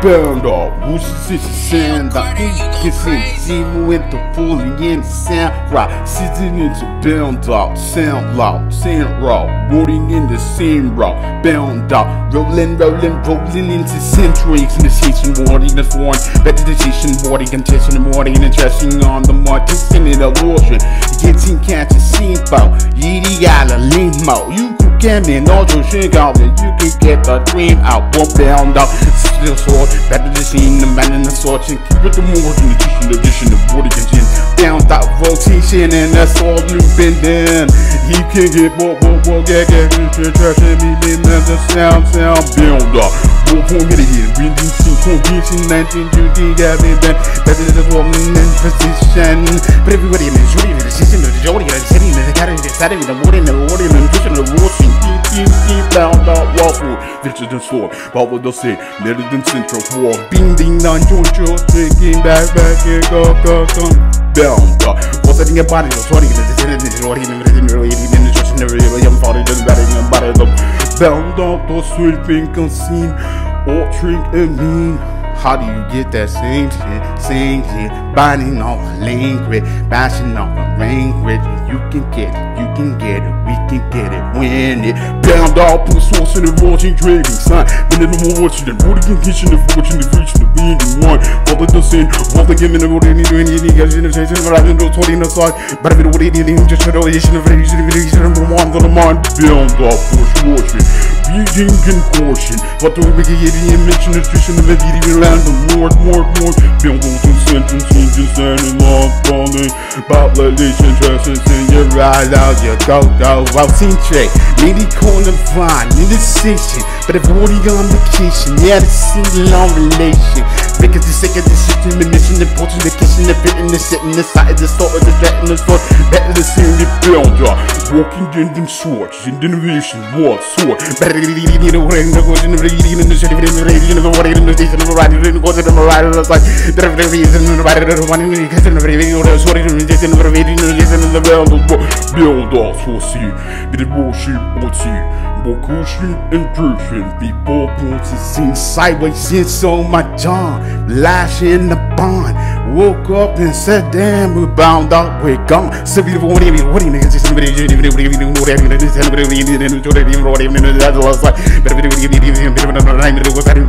bound up, who's sand, kissing, with the fully in the sound rock, sitting into bound up, sound loud, sound raw, rolling in the same rock, bound up, rolling into centuries in the station, boarding the foreign, vegetation, boarding, contention, boarding, and trashing on the mud, kissing in the ocean, getting catch a scene bow, yiddy yalla limo, you can get me, no to shake out, you can get the dream out, bound up, still sword, better the scene, the man in the sword, keep it the more than the addition of body content, bound up rotation, and that's all you've been done. He can get more, get trash, and me, man, the sound, bound up. For me to get reading, see, condition, 19 got me back, better than the woman in position. But everybody in the jury, the system of the jury, the setting, the carrying, the setting, the morning, the pushing the washing, keep bound up, waffle, vision and sword, what would they say? Better than Central War, bing, down, Georgia, taking back, and go, bound up. What's that in your body? Sorry, the setting is already in the just never young father, just batting and batting them. Bound up, those sweeping unseen, or trick and mean. How do you get that same shit, binding off a language, bashing off a language? You can get it, we can get it, win it. Bound up, put source in the watching, trading sign. Been in the more watching, the booty can kitchen, the fortune, the reach, the being the one. All the sin, all the game in the body, any guys in the station, but I've been holding the side. But I've been waiting, just a relation of relation, number one, the mind. Bound up, push watching. Being in caution, but don't make it mention nutrition of it, even land the more, build on some sentences, just standing long, falling, about relation, dresses, and you're right out, you go, I'll see check, maybe corner fine, in the station, but if already on vacation, yeah, the single long relation. Because the sake of the system, the mission, the portion, the kitchen, the fit, and the setting, the side, the sort of the threat, and the sword, better the seeing the builder, walking in them swords, in the innovation, war, sword, better than the way in the course, in the reading, in the city, in the radio, in the water, in the station, in the rider, in the course, in the rider, like the reason, in the rider, the one in the kitchen, in the radio, the sword, in the station, in the radio, in the kitchen, in the builder, so see, be the worship, or see. More caution and proof, people want to see sideways in so much John, lashing the bond. Woke up and said, damn, we're bound up, we're gone. So we won't even what niggas is somebody even know that that was like, but we didn't even know that was I didn't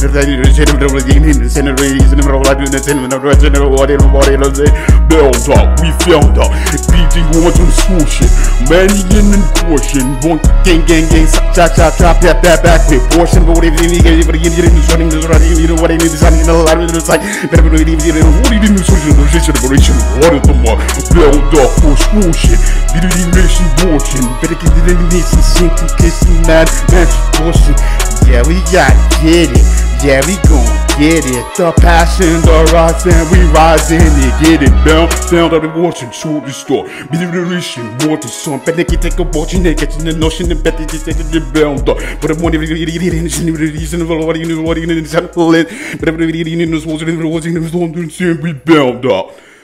build up, we found out, beating on some swooshing, many in caution, one gang, chop, back, portion, but what if you need to running the running, you know what I need to sign in the line of the site, but we didn't even know what he didn't social operation, what is the more build up for swooshing, didn't nation portion, better get the nation sinking, kissing mad, portion, yeah, we got get it. Yeah, we gon' get it. The passion, the rise, and we rising to get it down. Sound of the watching, show the store. Be the relation, more to some. But they can take a watching, they get in the notion, and bet they take the bound up. But I want to read it in the reason of what you know, what you know, but everybody in this was in the watching, we bound up.